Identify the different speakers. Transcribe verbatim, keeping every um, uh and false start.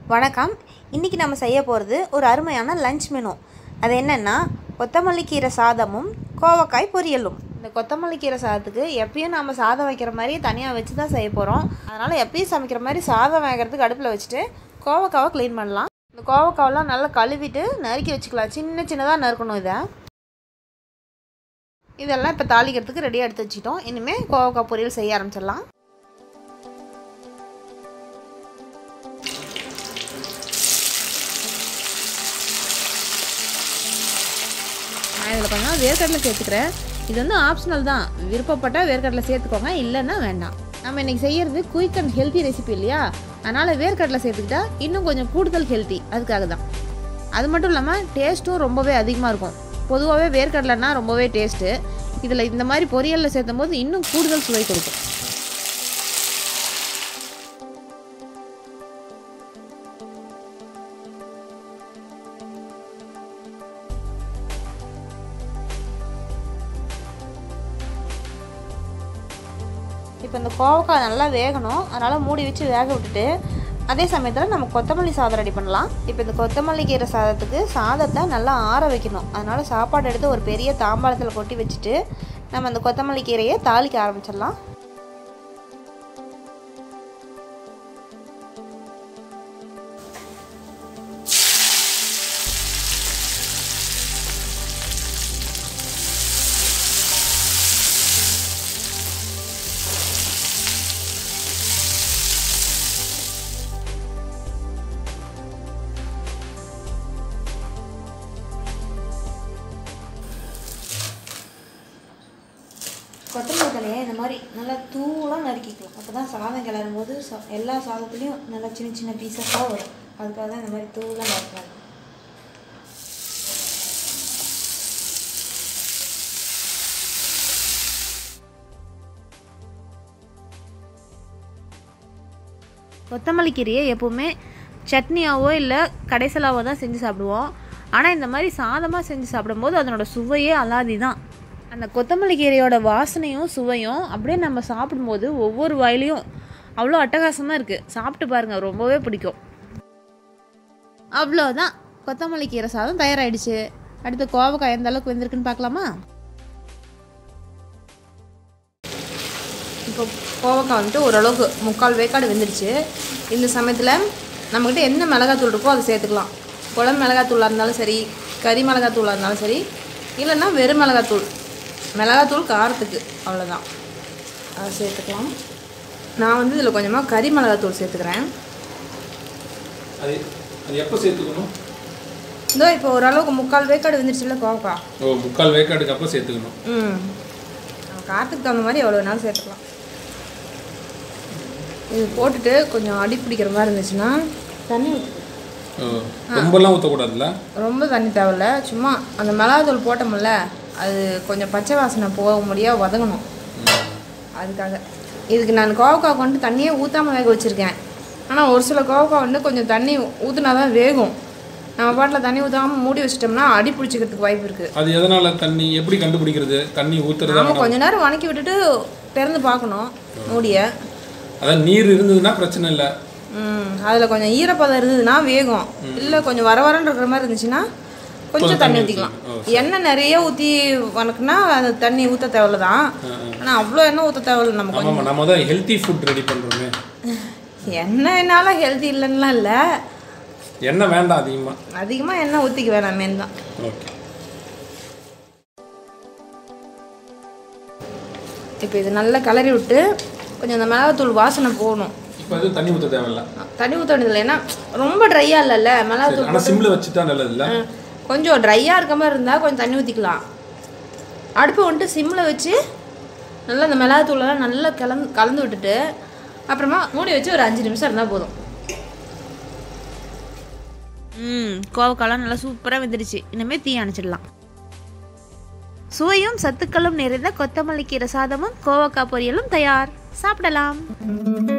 Speaker 1: வணக்கம். இன்றைக்கி நம்ம செய்ய போகிறது ஒரு அருமையான லஞ்ச் மெனு. அது என்னென்னா கொத்தமல்லி கீரை சாதமும் கோவக்காய் பொரியலும். இந்த கொத்தமல்லி கீரை சாதத்துக்கு எப்பயும் நம்ம சாதம் வைக்கிற மாதிரி தனியாக வச்சு தான் செய்ய போகிறோம். அதனால் எப்பயும் சமைக்கிற மாதிரி சாதம் வேகிறதுக்கு அடுப்பில் வச்சுட்டு கோவக்காவை க்ளீன் பண்ணலாம். இந்த கோவக்காவெல்லாம் நல்லா கழுவிட்டு நறுக்கி வச்சுக்கலாம். சின்ன சின்னதாக நறுக்கணும். இதை இதெல்லாம் இப்போ தாளிக்கிறதுக்கு ரெடியாக எடுத்து வச்சுட்டோம். இனிமேல் கோவக்காய் பொரியல் செய்ய ஆரம்பிச்சிடலாம். நான் இதில் கொஞ்சம் வேர்க்கடலை சேர்த்துக்கிறேன். இது வந்து ஆப்ஷனல் தான். விருப்பப்பட்டால் வேர்க்கடலை சேர்த்துக்கோங்க, இல்லைன்னா வேண்டாம். நம்ம இன்றைக்கி செய்கிறது குயிக் அண்ட் ஹெல்த்தி ரெசிபி இல்லையா, அதனால் வேர்க்கடலை சேர்த்துக்கிட்டா இன்னும் கொஞ்சம் கூடுதல் ஹெல்த்தி. அதுக்காக தான். அது மட்டும் இல்லாமல் டேஸ்ட்டும் ரொம்பவே அதிகமாக இருக்கும். பொதுவாகவே வேர்க்கடலைன்னா ரொம்பவே டேஸ்ட்டு. இதில் இந்த மாதிரி பொரியலில் சேர்த்தும் போது இன்னும் கூடுதல் சுவை கொடுக்கும். இப்போ இந்த கோவக்காய் நல்லா வேகணும். அதனால் மூடி வச்சு வேக விட்டுட்டு அதே சமயத்தில் நம்ம கொத்தமல்லி சாதம் ரெடி பண்ணலாம். இப்போ இந்த கொத்தமல்லி கீரை சாதத்துக்கு சாதத்தை நல்லா ஆற வைக்கணும். அதனால் சாப்பாடு எடுத்து ஒரு பெரிய தாம்பாளத்தில் கொட்டி வச்சுட்டு நம்ம அந்த கொத்தமல்லி கீரையை தாளிக்க ஆரம்பிச்சிடலாம். கொத்தமல்லி தலையை இந்த மாதிரி நல்லா தூளாக நறுக்கிக்கலாம். அப்போ தான் சாதம் கிளறும் போது எல்லா சாதத்துலேயும் நல்லா சின்ன சின்ன பீஸஸாக வரும். அதுக்காக தான் இந்த மாதிரி தூளாக நறுக்கலாம். கொத்தமல்லி கீரையை எப்போவுமே சட்னியாவோ இல்லை கடைசலாவோ தான் செஞ்சு சாப்பிடுவோம். ஆனால் இந்த மாதிரி சாதமாக செஞ்சு சாப்பிடும்போது அதனோட சுவையே அலாதி தான். அந்த கொத்தமல்லி கீரையோட வாசனையும் சுவையும் அப்படியே நம்ம சாப்பிடும்போது ஒவ்வொரு வாயிலையும் அவ்வளோ அட்டகாசமாக இருக்குது. சாப்பிட்டு பாருங்கள், ரொம்பவே பிடிக்கும். அவ்வளோதான், கொத்தமல்லி கீரை சாதம் தயாராகிடுச்சு. அடுத்து கோவக்காய் எந்த அளவுக்கு வெந்திருக்குன்னு பார்க்கலாமா? இப்போ கோவக்காய் வந்துட்டு ஓரளவுக்கு முக்கால் வேக்காடு வெந்துடுச்சு. இந்த சமயத்தில் நம்மக்கிட்ட என்ன மிளகாத்தூள் இருக்கோ அதை சேர்த்துக்கலாம். குழம்பு மிளகாத்தூளாக இருந்தாலும் சரி, கறி மிளகாத்தூளாக இருந்தாலும் சரி, இல்லைன்னா வெறும் மிளகாத்தூள். மிளகாத்தூள் காரத்துக்கு அவ்வளோதான், அதை சேர்த்துக்கலாம். நான் வந்து இதில் கொஞ்சமாக கறி மிளகாத்தூள் சேர்த்துக்கிறேன்.
Speaker 2: அது அது எப்போ சேர்த்துக்கணும்?
Speaker 1: இதோ இப்போ ஓரளவுக்கு முக்கால் வேக்காடு வந்துடுச்சுல்ல கோவக்காய்.
Speaker 2: ஓ, முக்கால் வேக்காடுக்கு அப்போ சேர்த்துக்கணும்.
Speaker 1: ம், காரத்துக்கு தகுந்த மாதிரி எவ்வளோ வேணாலும் சேர்த்துக்கலாம். இது போட்டுட்டு கொஞ்சம் அடி பிடிக்கிற மாதிரி இருந்துச்சுன்னா தண்ணி ஊற்று.
Speaker 2: ரொம்பலாம் ஊற்றக்கூடாதுல்ல? ரொம்ப
Speaker 1: தண்ணி தேவையில்ல. சும்மா அந்த மிளகாத்தூள் போட்டோம்ல, அது கொஞ்சம் பச்சை வாசனை போக முடியாது, வதங்கணும். அதுக்காக இதுக்கு நான் கோவக்காய் கொண்டு தண்ணியே ஊற்றாமல் வேக வச்சுருக்கேன். ஆனால் ஒரு சில கோவக்காய் வந்து கொஞ்சம் தண்ணி ஊற்றினா தான் வேகும். நம்ம பாட்டில் தண்ணி ஊற்றாமல் மூடி வச்சிட்டோம்னா அடி பிடிச்சிக்கிறதுக்கு வாய்ப்பு இருக்குது.
Speaker 2: அது எதனால் தண்ணி எப்படி கண்டுபிடிக்கிறது? தண்ணி ஊற்றுறது
Speaker 1: நம்ம கொஞ்சம் நேரம் வணக்கி விட்டுட்டு திறந்து பார்க்கணும் மூடியை.
Speaker 2: அதான் நீர் இருந்ததுன்னா பிரச்சனை இல்லை.
Speaker 1: ம், அதில் கொஞ்சம் ஈரப்பதம் இருந்ததுன்னா வேகும். இல்லை கொஞ்சம் வர வரன்னு இருக்கிற மாதிரி இருந்துச்சுன்னா கொஞ்சம் தண்ணி ஊற்றிக்கலாம். எண்ணெய் நிறைய ஊற்றி வணக்குனா அந்த தண்ணி ஊற்ற தேவையில்ல தான். ஆனால் அவ்வளோ எண்ணெய் ஊற்ற தேவையில்லை. நம்ம கொஞ்சம்
Speaker 2: நம்ம தான் ஹெல்த்தி ஃபுட் ரெடி பண்ணுறோமே.
Speaker 1: எண்ணெய் என்னால் ஹெல்த்தி இல்லைன்னா இல்லை,
Speaker 2: எண்ணெய் வேண்டாம் அதிகமாக.
Speaker 1: அதிகமாக எண்ணெய் ஊற்றிக்க வேணாம், மெயின் தான்.
Speaker 2: ஓகே.
Speaker 1: இப்போ இது நல்லா கிளறி விட்டு கொஞ்சம் அந்த மிளகாத்தூள் வாசனை போகணும்.
Speaker 2: இப்போ அது தண்ணி ஊற்ற தேவையில்ல.
Speaker 1: தண்ணி ஊற்ற வேண்டியதில்லை, ஏன்னா ரொம்ப ட்ரையாக இல்லைல்ல மிளகாத்தூள்.
Speaker 2: ஆனால் சிம்மில் வச்சு தான் நல்லதில்ல.
Speaker 1: கொஞ்சம் ட்ரையாக இருக்க மாதிரி இருந்தால் கொஞ்சம் தண்ணி ஊற்றிக்கலாம். அடுப்பு வந்துட்டு சிம்மில் வச்சு நல்லா அந்த மிளகாத்தூளெல்லாம் நல்லா கலந்து கலந்து விட்டுட்டு அப்புறமா மூடி வச்சு ஒரு அஞ்சு நிமிஷம் இருந்தால் போதும். ம், கோவக்காலாம் நல்லா சூப்பராக வெந்துடுச்சு. இனிமேல் தீ அணைச்சிடலாம். சுவையும் சத்துக்களும் நிறைந்த கொத்தமல்லி கீரை சாதமும் கோவக்காய் பொரியலும் தயார். சாப்பிடலாம்.